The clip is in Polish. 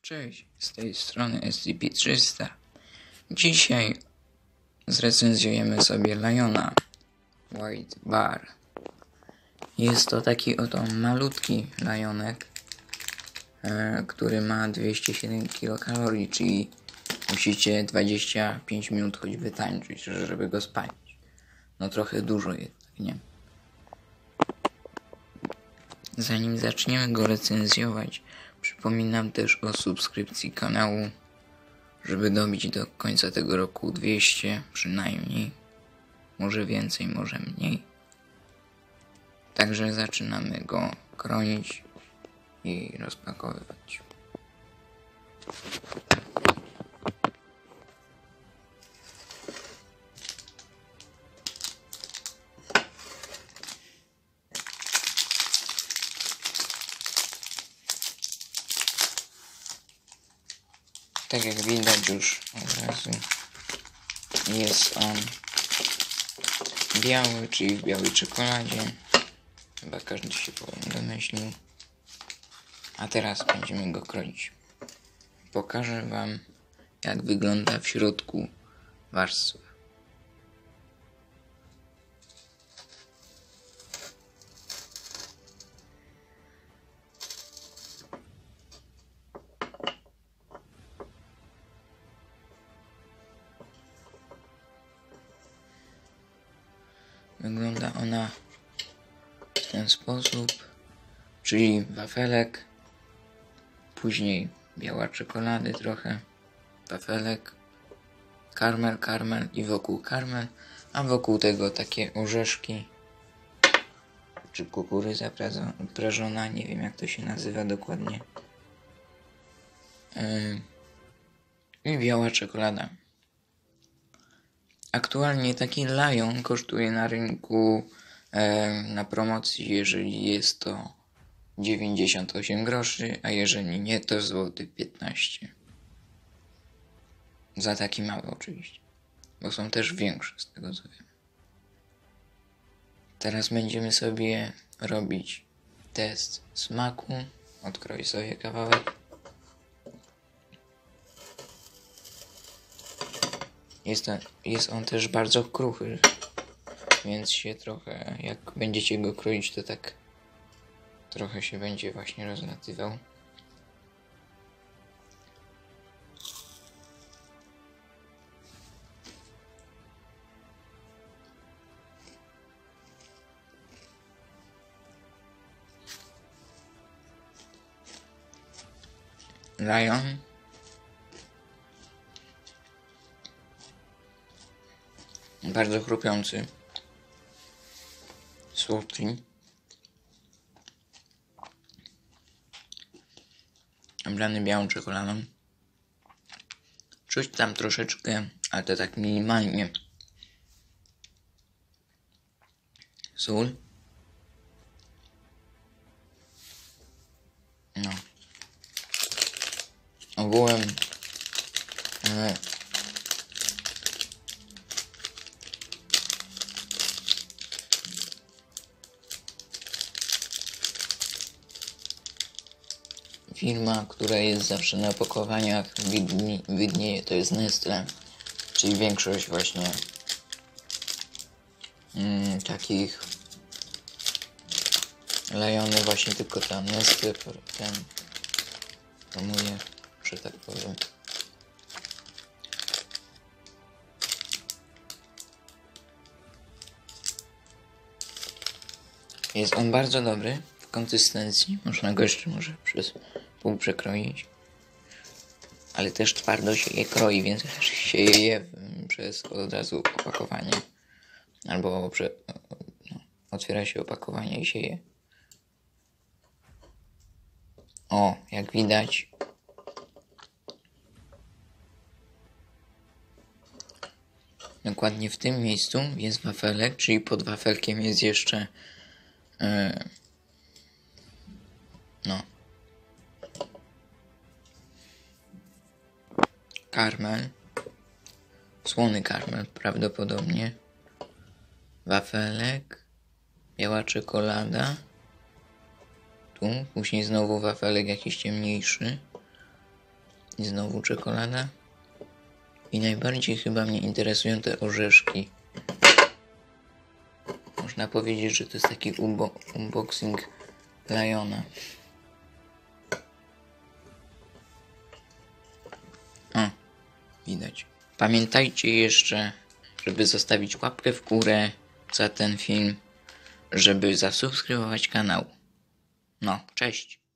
Cześć, z tej strony SCP-300. Dzisiaj zrecenzjujemy sobie Liona White Bar. Jest to taki oto malutki lajonek, który ma 207 kilokalorii, czyli musicie 25 minut choćby tańczyć, żeby go spalić. No trochę dużo jednak, nie? Zanim zaczniemy go recenzjować, przypominam też o subskrypcji kanału, żeby dobić do końca tego roku 200 przynajmniej. Może więcej, może mniej. Także zaczynamy go kronić i rozpakowywać. Tak jak widać już od razu jest on biały, czyli w białej czekoladzie. Chyba każdy się domyślił. A teraz będziemy go kroić. Pokażę wam, jak wygląda w środku warstwa. Wygląda ona w ten sposób, czyli wafelek, później biała czekolady trochę, wafelek, karmel i wokół karmel, a wokół tego takie orzeszki, czy kukurydza prażona, nie wiem jak to się nazywa dokładnie, i biała czekolada. Aktualnie taki Lion kosztuje na rynku na promocji, jeżeli jest to 98 groszy, a jeżeli nie, to złotych 15. Za taki mały oczywiście, bo są też większe z tego co wiem. Teraz będziemy sobie robić test smaku. Odkroję sobie kawałek. Jest on też bardzo kruchy, więc się trochę, jak będziecie go kroić, to tak trochę się będzie właśnie rozlatywał. Lion bardzo chrupiący, słodki, oblany białą czekoladą. Czuć tam troszeczkę, ale to tak minimalnie, sól. No. Ogółem firma, która jest zawsze na opakowaniach, widnieje, to jest Nestle, czyli większość właśnie takich Liony właśnie tylko ta Nestle promuje, że tak powiem. Jest on bardzo dobry w konsystencji, można go jeszcze może przez pół przekroić, ale też twardo się je kroi, więc się je przez od razu opakowanie, albo otwiera się opakowanie i się je. O, jak widać, dokładnie w tym miejscu jest wafelek, czyli pod wafelkiem jest jeszcze karmel, słony karmel prawdopodobnie, wafelek, biała czekolada, tu później znowu wafelek jakiś ciemniejszy, I znowu czekolada. I najbardziej chyba mnie interesują te orzeszki. Można powiedzieć, że to jest taki unboxing Liona. O, widać. Pamiętajcie jeszcze, żeby zostawić łapkę w górę za ten film, żeby zasubskrybować kanał. No, cześć.